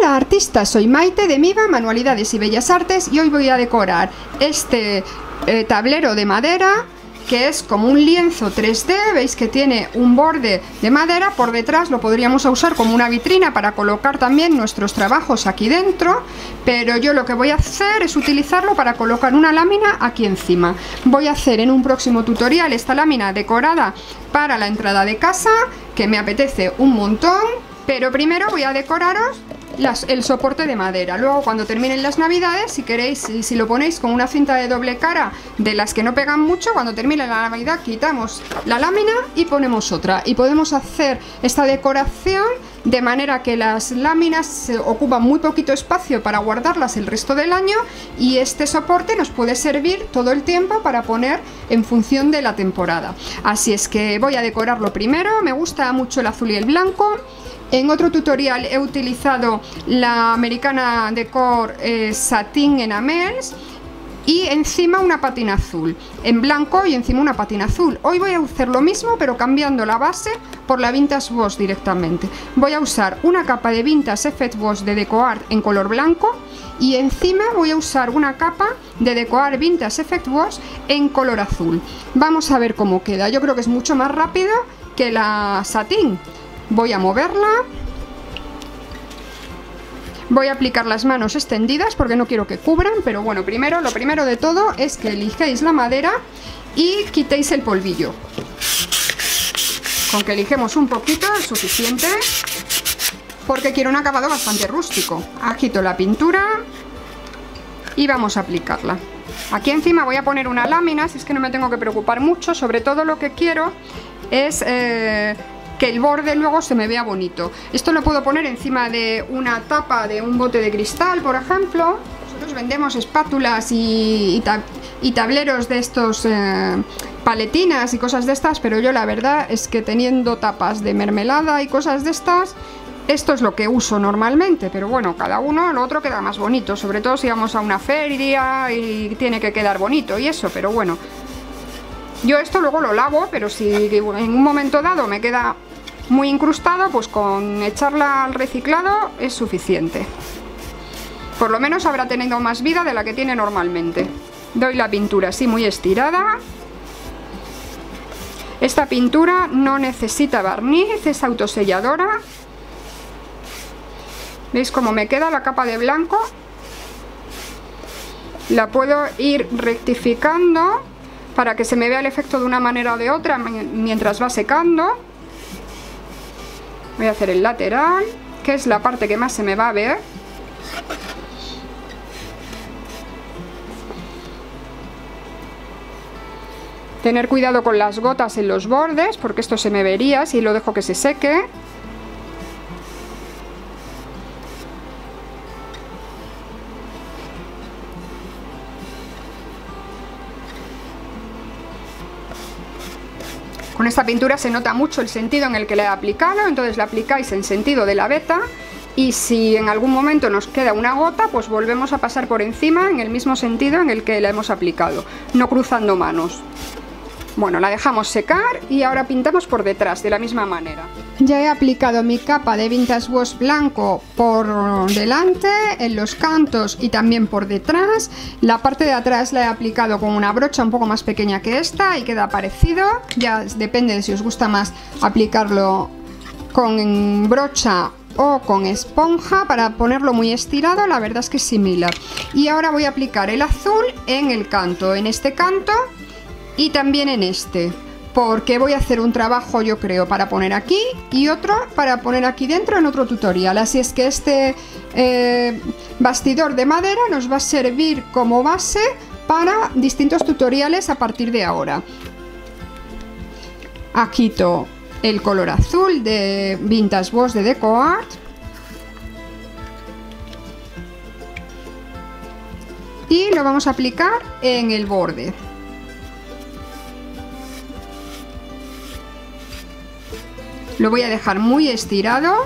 Hola artistas, soy Maite de Miva Manualidades y Bellas Artes y hoy voy a decorar este tablero de madera que es como un lienzo 3D, veis que tiene un borde de madera, por detrás lo podríamos usar como una vitrina para colocar también nuestros trabajos aquí dentro, pero yo lo que voy a hacer es utilizarlo para colocar una lámina aquí encima. Voy a hacer en un próximo tutorial esta lámina decorada para la entrada de casa, que me apetece un montón, pero primero voy a decoraros el soporte de madera. Luego cuando terminen las navidades, si queréis, si lo ponéis con una cinta de doble cara de las que no pegan mucho, cuando termine la navidad quitamos la lámina y ponemos otra, y podemos hacer esta decoración de manera que las láminas ocupan muy poquito espacio para guardarlas el resto del año, y este soporte nos puede servir todo el tiempo para poner en función de la temporada. Así es que voy a decorarlo primero. Me gusta mucho el azul y el blanco. En otro tutorial he utilizado la Americana Decor Satin Enamels y encima una pátina azul en blanco y encima una pátina azul. Hoy voy a hacer lo mismo pero cambiando la base por la Vintage Wash directamente. Voy a usar una capa de Vintage Effect Wash de DecoArt en color blanco y encima voy a usar una capa de DecoArt Vintage Effect Wash en color azul. Vamos a ver cómo queda. Yo creo que es mucho más rápido que la satín. Voy a moverla. Voy a aplicar las manos extendidas porque no quiero que cubran, pero bueno, lo primero de todo es que elijéis la madera y quitéis el polvillo. Con que elijemos un poquito es suficiente, porque quiero un acabado bastante rústico. Agito la pintura y vamos a aplicarla. Aquí encima voy a poner una lámina, si es que no me tengo que preocupar mucho. Sobre todo lo que quiero es que el borde luego se me vea bonito. Esto lo puedo poner encima de una tapa de un bote de cristal, por ejemplo. Nosotros vendemos espátulas y tableros de estos, paletinas y cosas de estas, pero yo la verdad es que teniendo tapas de mermelada y cosas de estas, esto es lo que uso normalmente. Pero bueno, cada uno, lo otro queda más bonito, sobre todo si vamos a una feria y tiene que quedar bonito y eso, pero bueno. Yo esto luego lo lavo, pero si en un momento dado me queda muy incrustado, pues con echarla al reciclado es suficiente. Por lo menos habrá tenido más vida de la que tiene normalmente. Doy la pintura así muy estirada. Esta pintura no necesita barniz, es autoselladora. ¿Veis cómo me queda la capa de blanco? La puedo ir rectificando para que se me vea el efecto de una manera o de otra mientras va secando. Voy a hacer el lateral, que es la parte que más se me va a ver. Tener cuidado con las gotas en los bordes, porque esto se me vería si lo dejo que se seque. Con esta pintura se nota mucho el sentido en el que la he aplicado, entonces la aplicáis en sentido de la veta, y si en algún momento nos queda una gota, pues volvemos a pasar por encima en el mismo sentido en el que la hemos aplicado, no cruzando manos. Bueno, la dejamos secar y ahora pintamos por detrás de la misma manera. Ya he aplicado mi capa de Vintage Wash blanco por delante, en los cantos y también por detrás. La parte de atrás la he aplicado con una brocha un poco más pequeña que esta y queda parecido. Ya depende de si os gusta más aplicarlo con brocha o con esponja. Para ponerlo muy estirado, la verdad es que es similar. Y ahora voy a aplicar el azul en el canto, en este canto y también en este, porque voy a hacer un trabajo, yo creo, para poner aquí y otro para poner aquí dentro en otro tutorial. Así es que este bastidor de madera nos va a servir como base para distintos tutoriales a partir de ahora. Agito el color azul de Vintage Wash de DecoArt y lo vamos a aplicar en el borde. Lo voy a dejar muy estirado.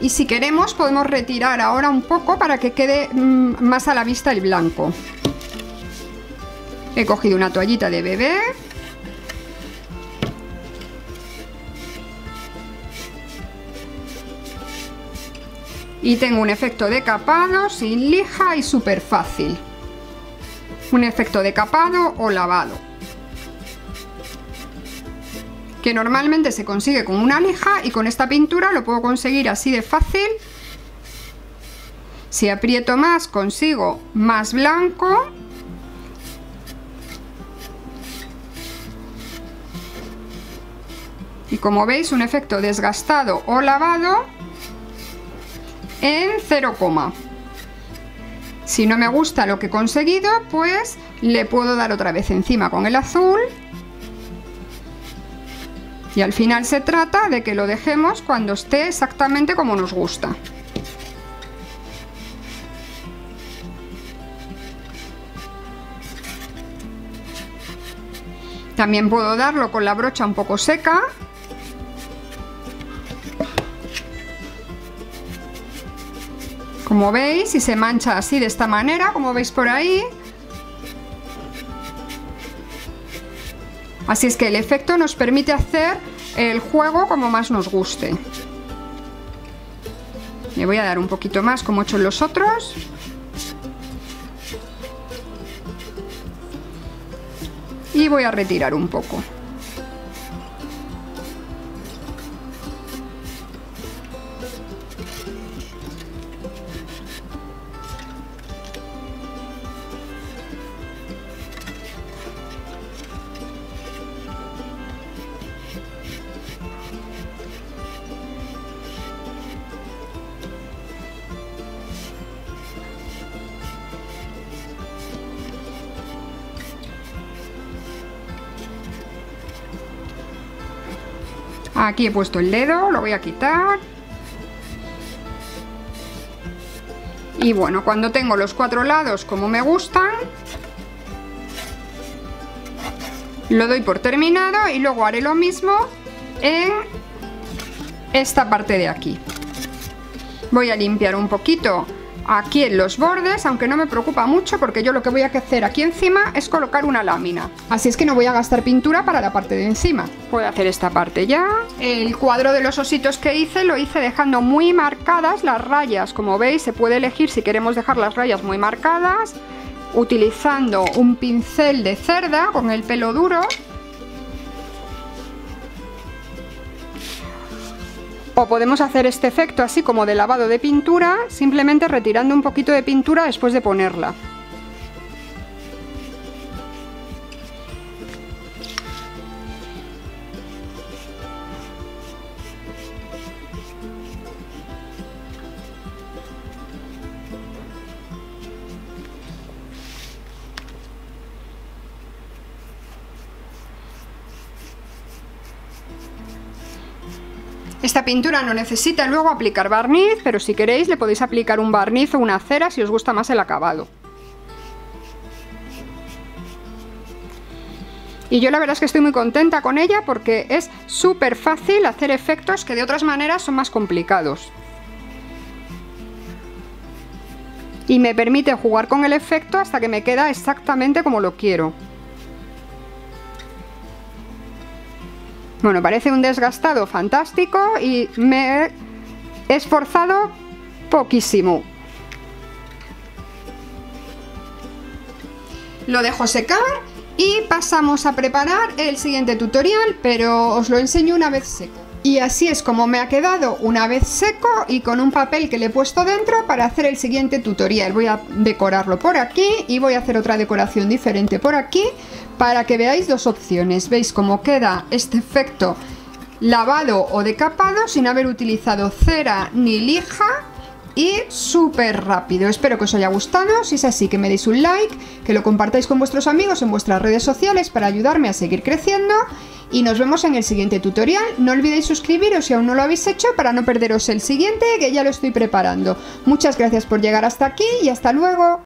Y si queremos podemos retirar ahora un poco para que quede más a la vista el blanco. He cogido una toallita de bebé. Y tengo un efecto de capado sin lija y súper fácil. Un efecto de capado o lavado, que normalmente se consigue con una lija, y con esta pintura lo puedo conseguir así de fácil. Si aprieto más consigo más blanco. Y como veis, un efecto desgastado o lavado en 0, si no me gusta lo que he conseguido, pues le puedo dar otra vez encima con el azul. Y al final se trata de que lo dejemos cuando esté exactamente como nos gusta. También puedo darlo con la brocha un poco seca. Como veis, y se mancha así de esta manera, como veis por ahí. Así es que el efecto nos permite hacer el juego como más nos guste. Le voy a dar un poquito más como he hecho en los otros. Y voy a retirar un poco. Aquí he puesto el dedo, lo voy a quitar. Y bueno, cuando tengo los 4 lados como me gustan, lo doy por terminado y luego haré lo mismo en esta parte de aquí. Voy a limpiar un poquito aquí en los bordes, aunque no me preocupa mucho porque yo lo que voy a hacer aquí encima es colocar una lámina. Así es que no voy a gastar pintura para la parte de encima. Puedo hacer esta parte ya. El cuadro de los ositos que hice lo hice dejando muy marcadas las rayas. Como veis, se puede elegir si queremos dejar las rayas muy marcadas, utilizando un pincel de cerda con el pelo duro. O podemos hacer este efecto así como de lavado de pintura, simplemente retirando un poquito de pintura después de ponerla. Esta pintura no necesita luego aplicar barniz, pero si queréis le podéis aplicar un barniz o una cera si os gusta más el acabado. Y yo la verdad es que estoy muy contenta con ella porque es súper fácil hacer efectos que de otras maneras son más complicados. Y me permite jugar con el efecto hasta que me queda exactamente como lo quiero. Bueno, parece un desgastado fantástico y me he esforzado poquísimo. Lo dejo secar y pasamos a preparar el siguiente tutorial, pero os lo enseño una vez seco. Y así es como me ha quedado una vez seco y con un papel que le he puesto dentro para hacer el siguiente tutorial. Voy a decorarlo por aquí y voy a hacer otra decoración diferente por aquí para que veáis dos opciones. Veis cómo queda este efecto lavado o decapado sin haber utilizado cera ni lija y súper rápido. Espero que os haya gustado. Si es así, que me deis un like, que lo compartáis con vuestros amigos en vuestras redes sociales para ayudarme a seguir creciendo. Y nos vemos en el siguiente tutorial. No olvidéis suscribiros si aún no lo habéis hecho para no perderos el siguiente, que ya lo estoy preparando. Muchas gracias por llegar hasta aquí y hasta luego.